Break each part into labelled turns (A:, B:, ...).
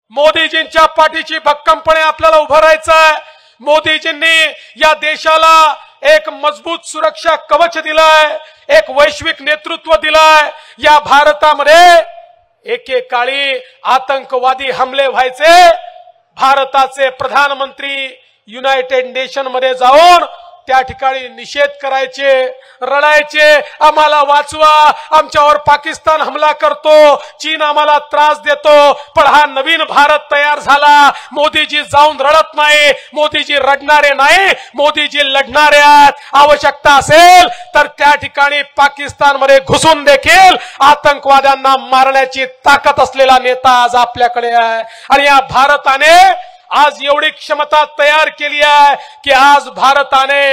A: मोदीजींच्या पाठीशी भक्कमपणे आपल्याला उभं राहायचं आहे। मोदीजींनी या देशाला एक मजबूत सुरक्षा कवच दिलाय, एक वैश्विक नेतृत्व दिलाय। या भारतामध्ये एकेकाळी आतंकवादी हमले व्हायचे, भारताचे प्रधानमंत्री युनायटेड नेशन मध्ये जाऊन त्या ठिकाणी निषेध करायचे, रडायचे, आम्हाला वाचवा, आमच्यावर पाकिस्तान हमला करतो, चीन आम्हाला त्रास देतो। पण हा नवीन भारत तयार झाला। मोदीजी जाऊन रडत नाही, मोदीजी रडणारे नाही, मोदीजी लढणारे आहेत। आवश्यकता असेल तर त्या ठिकाणी पाकिस्तानमध्ये घुसून देखील आतंकवाद्यांना मारण्याची ताकद असलेला नेता आज आपल्याकडे आहे। आणि या भारताने आज एवढी क्षमता तयार केली आहे की आज भारताने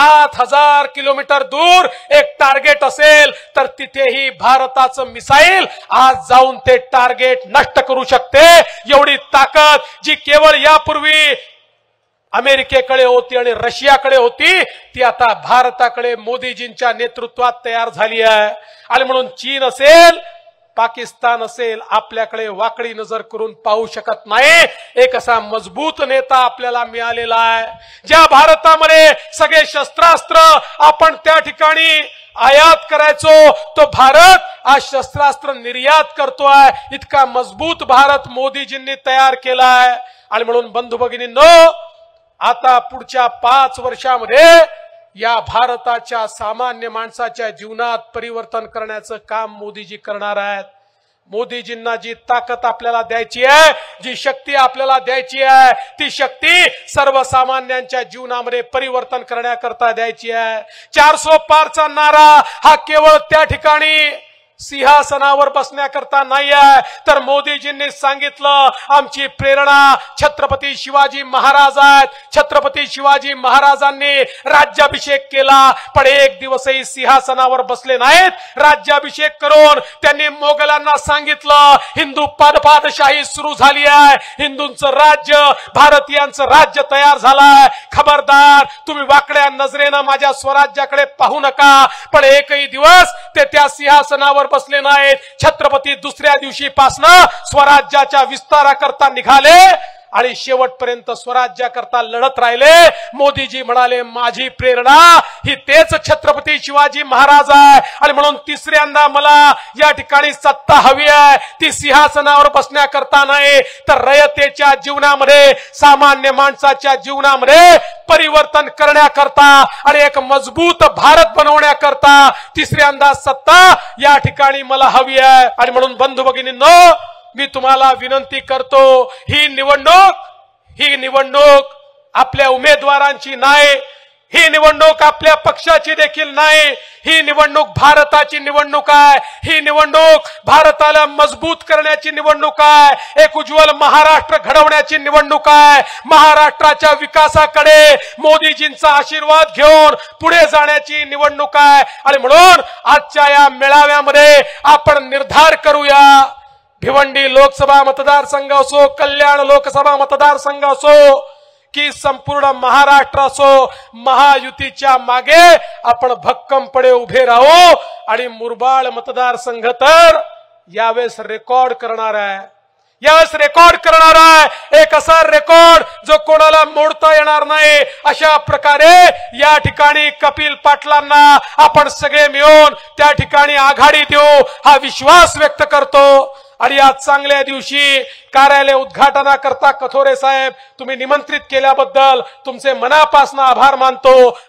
A: 7000 किलोमीटर दूर एक टार्गेट असेल तर तिथेही भारताचं मिसाईल आज जाऊन ते टार्गेट नष्ट करू शकते। एवढी ताकद जी केवळ यापूर्वी अमेरिकेकडे होती आणि रशियाकडे होती, ती आता भारताकडे मोदीजींच्या नेतृत्वात तयार झाली आहे। आणि म्हणून चीन असेल, पाकिस्तान असेल, आपल्याकडे वाकडी नजर करून पाहू शकत नाही। एक असा मजबूत नेता आपल्याला मिळालेला आहे। ज्या भारतामध्ये सगळे शस्त्रास्त्र आपण त्या ठिकाणी आयात करायचो, तो भारत आज शस्त्रास्त्र निर्यात करतोय। इतका मजबूत भारत मोदीजींनी तयार केलाय। आणि म्हणून बंधू भगिनींनो, आता पुढच्या 5 वर्षामध्ये या भारताच्या सामान्य माणसाच्या जीवनात परिवर्तन करण्याचं काम मोदीजी करणार आहेत। मोदीजींना जी ताकद आपल्याला द्यायची आहे, जी शक्ती आपल्याला द्यायची आहे, ती शक्ती सर्वसामान्यांच्या जीवनामध्ये परिवर्तन करण्याकरता द्यायची आहे। 400 पारचा नारा हा केवळ त्या ठिकाणी सिंहासनावर बसण्याकरता नाही आहे, तर मोदीजींनी सांगितलं आमची प्रेरणा छत्रपती शिवाजी महाराज आहेत। छत्रपती शिवाजी महाराजांनी राज्याभिषेक केला, पण एक दिवसही सिंहासनावर बसले नाहीत। राज्याभिषेक करून त्यांनी मोगलांना सांगितलं हिंदू पादशाही सुरू झाली आहे, हिंदूंचं राज्य, भारतीयांचं राज्य तयार झालंय। खबरदार, तुम्ही वाकड्या नजरेनं माझ्या स्वराज्याकडे पाहू नका। पण एकही दिवस ते त्या सिंहासनावर बसले नाहीत। छत्रपती दुसऱ्या दिवशीपासून स्वराज्याच्या विस्ताराकरता निघाले आणि शेवटपर्यंत स्वराज्याकरता लढत राहिले। मोदीजी म्हणाले माझी प्रेरणा ही तेच छत्रपती शिवाजी महाराज आहे। आणि म्हणून तिसऱ्यांदा मला या ठिकाणी सत्ता हवी आहे, ती सिंहासनावर बसण्याकरता नाही, तर रयतेच्या जीवनामध्ये, सामान्य माणसाच्या जीवनामध्ये परिवर्तन करण्याकरता आणि एक मजबूत भारत बनवण्याकरता तिसऱ्यांदा सत्ता या ठिकाणी मला हवी आहे। आणि म्हणून बंधू भगिनींनो, मी तुम्हाला विनंती करतो, ही निवडणूक आपल्या उमेदवारांची नाही, ही निवडणूक आपल्या पक्षाची देखील नाही, ही निवडणूक भारताची निवडणूक आहे। ही निवडणूक भारताला मजबूत करण्याची निवडणूक आहे, एक उज्ज्वल महाराष्ट्र घडवण्याची निवडणूक आहे। महाराष्ट्राच्या विकासाकडे मोदीजींचा आशीर्वाद घेऊन पुढे जाण्याची निवडणूक आहे। आणि म्हणून आजच्या या मेळाव्यामध्ये आपण निर्धार करूया, भिवंडी लोकसभा मतदारसंघ असो, कल्याण लोकसभा मतदारसंघ असो की संपूर्ण महाराष्ट्र असो, महायुतीच्या मागे आपण भक्कमपणे उभे राहू। आणि मुरबाड मतदारसंघ तर यावेळेस रेकॉर्ड करणार आहे, यावेळेस रेकॉर्ड करणार आहे, एक असा रेकॉर्ड जो कोणाला मोडता येणार नाही। अशा प्रकारे या ठिकाणी कपिल पाटलांना आपण सगळे मिळून त्या ठिकाणी आघाडी देऊ हा विश्वास व्यक्त करतो। आणि या चांगल्या दिवशी कार्यालय उद्घाटनाकरता कथोरे साहेब तुम्ही निमंत्रित केल्याबद्दल तुमचे मनापासून आभार मानतो।